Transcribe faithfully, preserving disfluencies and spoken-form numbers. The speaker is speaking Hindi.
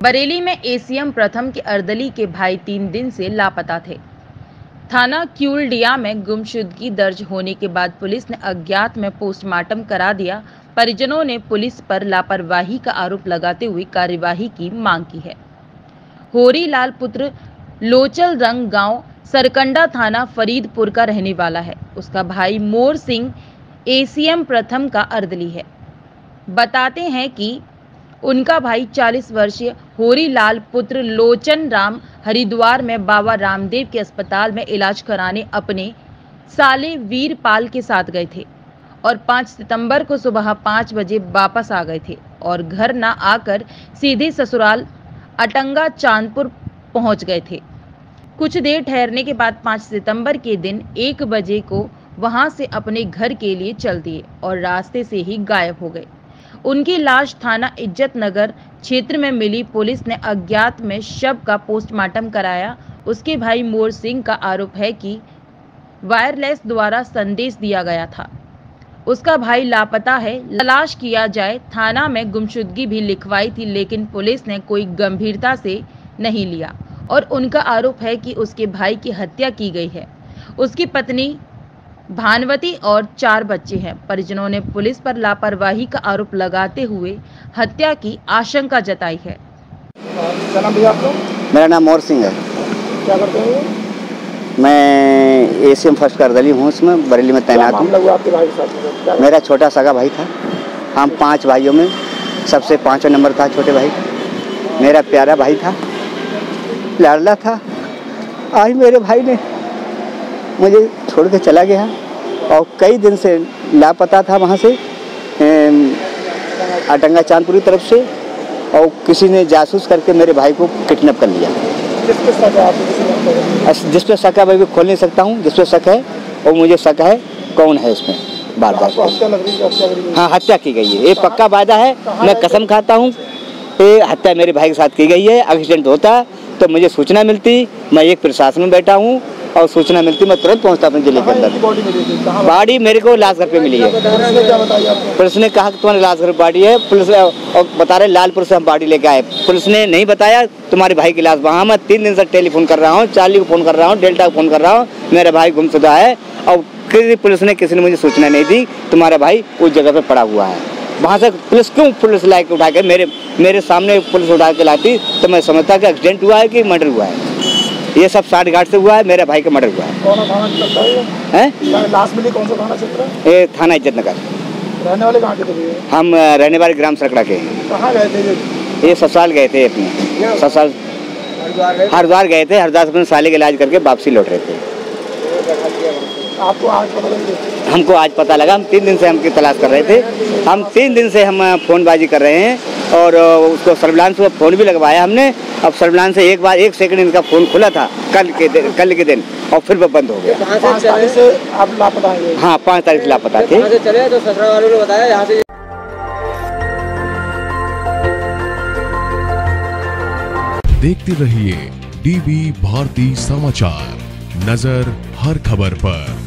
बरेली में एसीएम प्रथम के अर्दली के भाई तीन दिन से लापता थे। थाना क्यूलडिया में गुमशुदगी दर्ज होने के बाद पुलिस ने अज्ञात में पोस्टमार्टम करा दिया। परिजनों ने पुलिस पर लापरवाही का आरोप लगाते हुए कार्यवाही की मांग की है। होरी लाल पुत्र लोचल रंग गांव सरकंडा थाना फरीदपुर का रहने वाला है। उसका भाई मोर सिंह एसीएम प्रथम का अर्दली है। बताते हैं कि उनका भाई चालीस वर्षीय होरी लाल पुत्र लोचन राम हरिद्वार में बाबा रामदेव के अस्पताल में इलाज कराने अपने साले वीरपाल के साथ गए थे और पाँच सितंबर को सुबह पाँच बजे वापस आ गए थे और घर न आकर सीधे ससुराल अटंगा चांदपुर पहुंच गए थे। कुछ देर ठहरने के बाद पाँच सितंबर के दिन एक बजे को वहां से अपने घर के लिए चल दिए और रास्ते से ही गायब हो गए। उनकी लाश थाना इज्जत नगर क्षेत्र में मिली। पुलिस ने अज्ञात में शव का पोस्टमार्टम कराया। उसके भाई मोर सिंह का आरोप है कि वायरलेस द्वारा संदेश दिया गया था। उसका भाई लापता है, तलाश किया जाए। थाना में गुमशुदगी भी लिखवाई थी लेकिन पुलिस ने कोई गंभीरता से नहीं लिया और उनका आरोप है कि उसके भाई की हत्या की गई है। उसकी पत्नी भानवती और चार बच्चे हैं। परिजनों ने पुलिस पर लापरवाही का आरोप लगाते हुए हत्या की आशंका जताई है। क्या नाम भैया आपका? मेरा नाम मोर सिंह है। क्या करते हैं? मैं एसीएम फर्स्ट का अर्दली हूँ, उसमें बरेली में तैनात हूँ। आपके भाई के साथ? मेरा छोटा सगा भाई था। हम पांच भाइयों में सबसे पाँचवा नंबर था छोटे भाई। मेरा प्यारा भाई था, लाडला था। आज मेरे भाई ने मुझे छोड़ के चला गया और कई दिन से लापता था वहाँ से अटंगा चांदपुरी तरफ से, और किसी ने जासूस करके मेरे भाई को किडनैप कर लिया। जिस पे शक है आपको? जिस पे शक है मैं भी खोल नहीं सकता हूँ। जिस पे शक है और मुझे शक है कौन है इसमें। बार बार हाँ हत्या की गई है, ये पक्का वादा है। मैं कसम खाता हूँ ये हत्या मेरे भाई के साथ की गई है। एक्सीडेंट होता तो मुझे सूचना मिलती, मैं एक प्रशासन में बैठा हूँ और सूचना मिलती मैं तुरंत पहुंचता अपने जिले के अंदर। बॉडी मेरे को लाश घर पे मिली है। पुलिस ने कहा कि तुम्हारे लाश घर बॉडी है। पुलिस और बता रहे लालपुर से हम बॉडी लेके आए। पुलिस ने नहीं बताया तुम्हारे भाई की लाश वहाँ। मैं तीन दिन से टेलीफोन कर रहा हूँ, चार्ली को फोन कर रहा हूँ, डेल्टा को फोन कर रहा हूँ। मेरा भाई गुमशुदा है और किसी पुलिस ने किसी ने मुझे सूचना नहीं दी तुम्हारा भाई उस जगह पे पड़ा हुआ है। वहाँ से पुलिस क्यों पुलिस ला के उठा के मेरे मेरे सामने पुलिस उठा के लाती तो मैं समझता कि एक्सीडेंट हुआ है कि मर्डर हुआ है। ये सब साठ घाट से हुआ है, मेरे भाई का मर्डर हुआ है। कौन थाना चलता है? हैं? लाश मिली कौन सा थाना क्षेत्र है? ये थाना इज्जत नगर। रहने वाले कहाँ के थे? हम रहने वाले ग्राम सरकड़ा के हैं। कहाँ गए थे? ये ससुराल गए थे अपने ससुराल हरिद्वार गए थे। हरिद्वार से अपने साले का इलाज करके वापसी लौट रहे थे। आपको आज पता लगा? हमको आज पता लगा। हम तीन दिन से हमकी तलाश कर रहे थे। हम तीन दिन से हम फ़ोनबाजी कर रहे हैं और उसको सर्विलांस पर फ़ोन भी लगवाया हमने। अब सर्विलांस से एक बार एक सेकंड इनका फ़ोन खुला था कल के दिन कल के दिन और फिर वो बंद हो गया। पाँच तारीख से आप लापता हैं? हाँ पाँच तारीख से लापता थे। चले तो ससुराल वालों ने बताया यहाँ से। देखते रहिए डीवी भारती समाचार, नजर हर खबर पर।